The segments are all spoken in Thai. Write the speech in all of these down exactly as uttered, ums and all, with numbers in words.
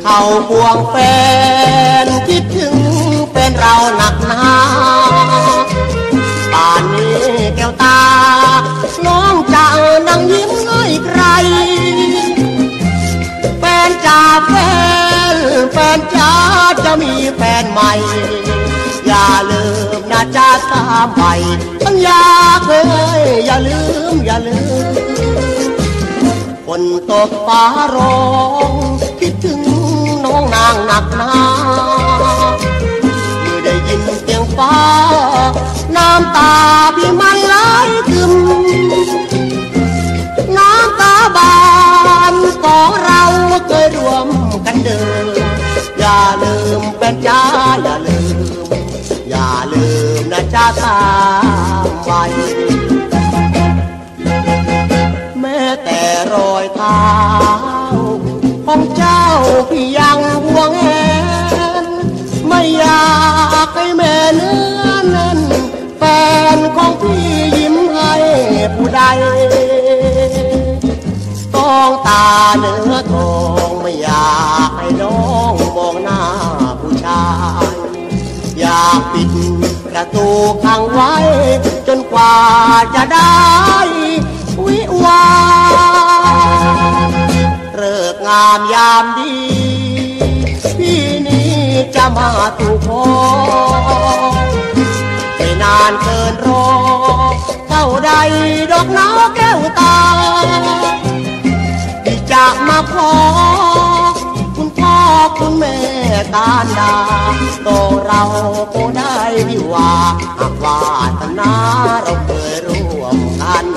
เขาควงแฟนคิดถึงแฟนเราหนักหนาป่านนี้แก้วตาน้องจะนั่งยิ้มให้ใครแฟนจ่าแฟนแฟนจ๋าจะมีแฟนใหม่อย่าลืมนะจ๊ะสามใบสัญญาเคยอย่าลืมอย่าลืมฝนตกฟ้าร้องคิดถึงน้องนางหนักหนาเมื่อได้ยินเสียงฟ้าน้ำตาพี่มันไหลซึมน้ำตาบานของเราเคยรวมกันเดิมอย่าลืมเป็นจ้าอย่าลืมอย่าลืมนะจ้าตามไว้แม้แต่รอยเท้าของเจ้าพี่ยังห่วงแหนไม่อยากให้แม่เนื้อนั้นแฟนของพี่ยิ้มให้ผู้ใดต้องตาเนื้อทองไม่อยากให้น้องมองหน้าผู้ชายอยากปิดประตูขังไว้จนกว่าจะได้วิวาเลิกงามยามดีพี่นี้จะมาถูกคอไม่นานเกินรอเท่าใดดอกน้ำแก้วตาที่จะมาขอคุณพ่อคุณแม่ตาดาต่อเราก็ได้วิวาหากวาสนาเราเคยร่วมกัน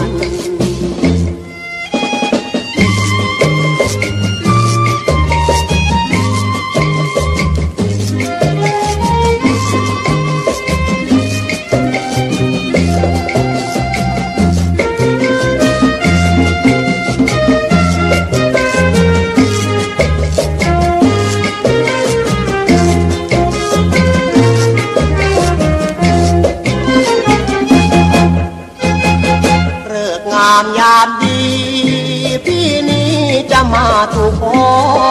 งามยามดีพี่นี้จะมาถูกคอ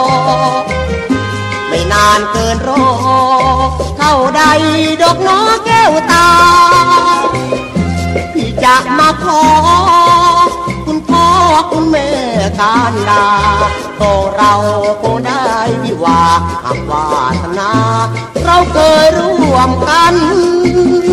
ไม่นานเกินรอเท่าใดดอกน้อแก้วตาพี่จะมาขอคุณพ่อคุณแม่การดาต่อเราคงได้วิวาหากวาสนาเราเคยร่วมกัน